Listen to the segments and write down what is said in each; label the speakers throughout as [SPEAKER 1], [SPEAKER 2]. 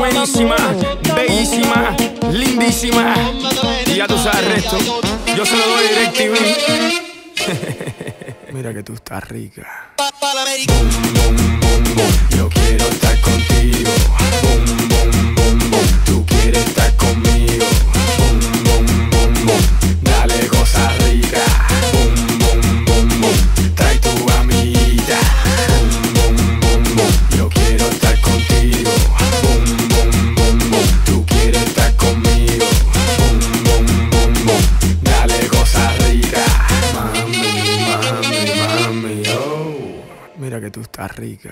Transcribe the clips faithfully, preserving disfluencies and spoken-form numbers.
[SPEAKER 1] buenísima, bellísima, lindísima. Y ya tú sabes el resto. Yo se lo doy DirecTV. Mira que tú estás rica. Boom, boom, boom, boom. Yo quiero estar contigo. Boom, boom, boom, boom. Tú quieres estar conmigo. Boom, boom, boom, boom. Dale cosa rica. Boom, boom, boom, boom. Trae tu amiguita. Boom, boom, boom, boom. Yo quiero estar contigo. Boom, boom, boom, boom. Tú quieres estar conmigo. Boom, boom, boom, boom. Dale cosa rica. Mami, mami, mami, oh. Mira que tú estás rica.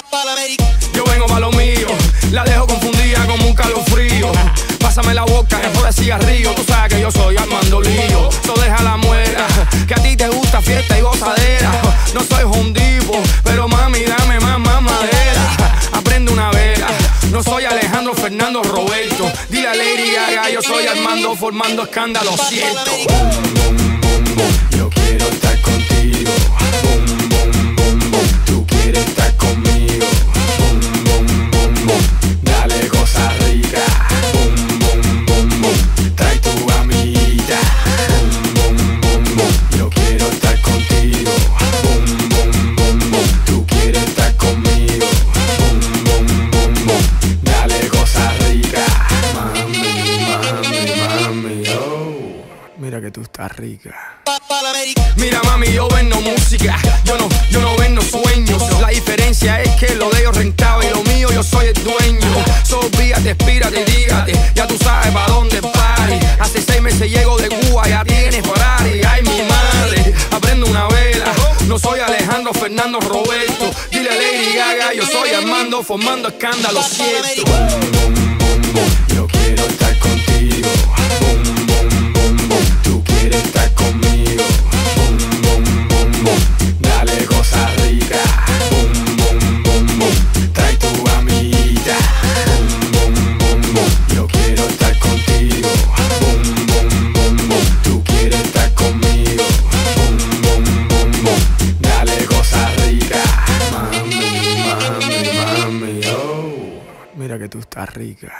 [SPEAKER 1] Yo vengo pa' lo mío, la dejo confundida como un calofrío. Pásame la boca, es por el cigarrillo. Tú sabes que yo soy Armando Lío. So deja la muera, que a ti te gusta fiesta y gozadera. No soy hondipo, pero mami dame más mamadera. Aprende una vela, no soy Alejandro Fernando Roberto. Dile a Lady Gaga, yo soy Armando formando escándalo, siento. Boom, boom, boom, boom. Yo quiero estar contigo. Boom, boom, boom, boom. Tú quieres estar conmigo. Boom, boom, boom, boom. Dale cosa rica. Boom, boom, boom, boom. Trae tu amiguita. Boom, boom, boom, boom. Yo quiero estar contigo. Boom, boom, boom, boom. Tú quieres estar conmigo. Boom, boom, boom, boom. Dale cosa rica. Mami, mami, mami, oh. Mira que tú estás rica. Mira mami, yo vendo música, yo no, yo no vendo sueños. La diferencia es que lo de ellos rentaba y lo mío yo soy el dueño. Sobíate, espírate, dígate, ya tú sabes pa' dónde pare. Hace seis meses llego de Cuba, ya tienes party. Ay mi madre, aprendo una vela. No soy Alejandro Fernando Roberto. Dile a Lady Gaga, yo soy Armando formando escándalo, cierto. Boom, boom, boom, boom. Yo quiero estar contigo. Boom, boom, boom, boom. Tú quieres estar conmigo. Boom, boom, boom, boom. Dale cosa rica. Boom, boom, boom, boom. Trae tu amiguita. Boom, boom, boom, boom. Yo quiero estar contigo. Boom, boom, boom, boom. Tú quieres estar conmigo. Boom, boom, boom, boom. Dale cosa rica. Mami, mami, mami, oh. Mira que tú estás rica.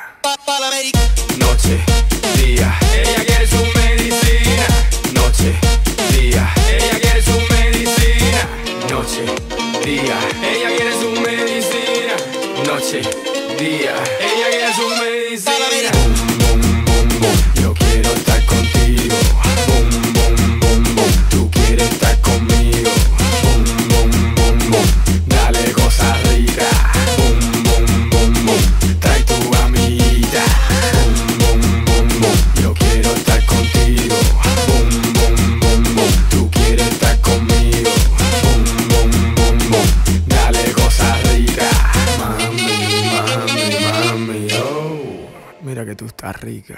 [SPEAKER 1] Noche, día, ella quiere su medicina. Noche, día, ella quiere su medicina. Noche, día, ella quiere su medicina. Noche, día, ella quiere su medicina. Boom, boom, boom, boom. Yo quiero estar contigo. Boom, boom, boom, boom. Tú quieres estar conmigo. Boom, boom, boom, boom. Dale cosa rica. Boom, boom, boom, boom. Trae tu amiguita. Boom, boom, boom, boom. Yo quiero estar contigo. Boom, boom, boom, boom. Tú quieres estar conmigo. Boom, boom, boom, boom. Dale cosa rica. Mami, mami, mami, oh. Mira que tú estás rica.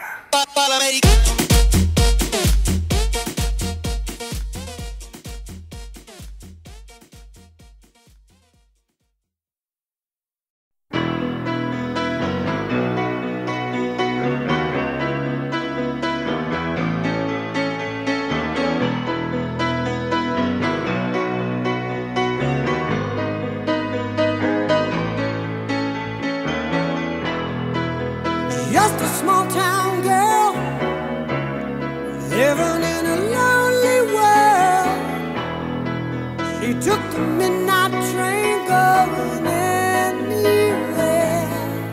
[SPEAKER 2] Just a small town girl living in a lonely world. She took the midnight train going anywhere.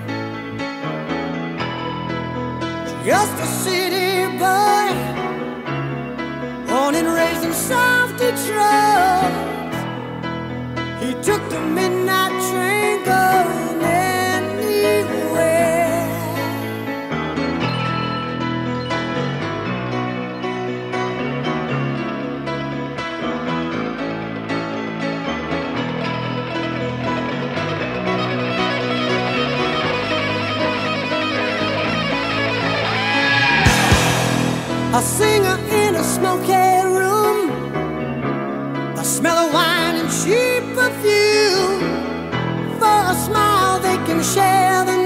[SPEAKER 2] Just a city boy, born and raised in South Detroit. He took the midnight train going anywhere. A singer in a smoky room, the smell of wine and cheap perfume. For a smile they can share the